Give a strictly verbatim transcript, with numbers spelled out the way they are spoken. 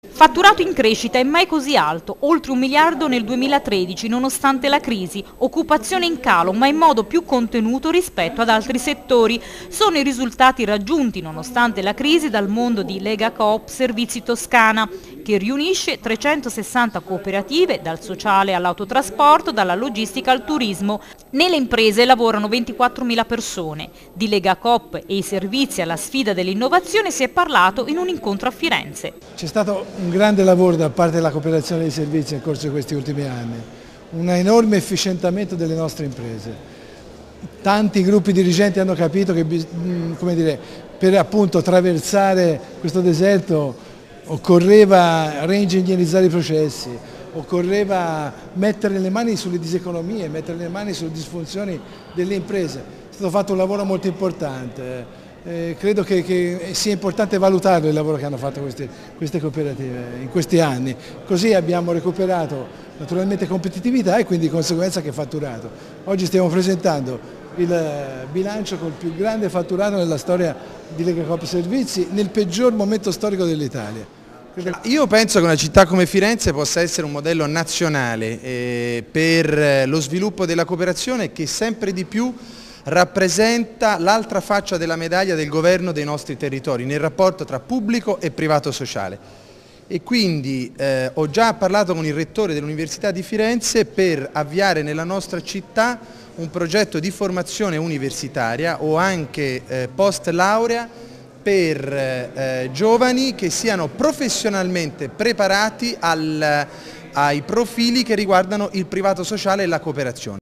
Fatturato in crescita e mai così alto, oltre un miliardo nel duemilatredici nonostante la crisi, occupazione in calo ma in modo più contenuto rispetto ad altri settori. Sono i risultati raggiunti nonostante la crisi dal mondo di Legacoop Servizi Toscana, che riunisce trecentosessanta cooperative, dal sociale all'autotrasporto, dalla logistica al turismo. Nelle imprese lavorano ventiquattromila persone. Di Legacoop e i servizi alla sfida dell'innovazione si è parlato in un incontro a Firenze. C'è stato un grande lavoro da parte della cooperazione dei servizi nel corso di questi ultimi anni, un enorme efficientamento delle nostre imprese. Tanti gruppi dirigenti hanno capito che, come dire, per appunto attraversare questo deserto occorreva reingegnerizzare i processi, occorreva mettere le mani sulle diseconomie, mettere le mani sulle disfunzioni delle imprese. È stato fatto un lavoro molto importante. Eh, credo che, che sia importante valutare il lavoro che hanno fatto queste, queste cooperative in questi anni, così abbiamo recuperato naturalmente competitività e quindi di conseguenza che fatturato. Oggi stiamo presentando il bilancio col più grande fatturato nella storia di Legacoop Servizi nel peggior momento storico dell'Italia. Io penso che una città come Firenze possa essere un modello nazionale eh, per lo sviluppo della cooperazione che sempre di più rappresenta l'altra faccia della medaglia del governo dei nostri territori nel rapporto tra pubblico e privato sociale. E quindi eh, ho già parlato con il rettore dell'Università di Firenze per avviare nella nostra città un progetto di formazione universitaria o anche eh, post laurea per eh, giovani che siano professionalmente preparati al, ai profili che riguardano il privato sociale e la cooperazione.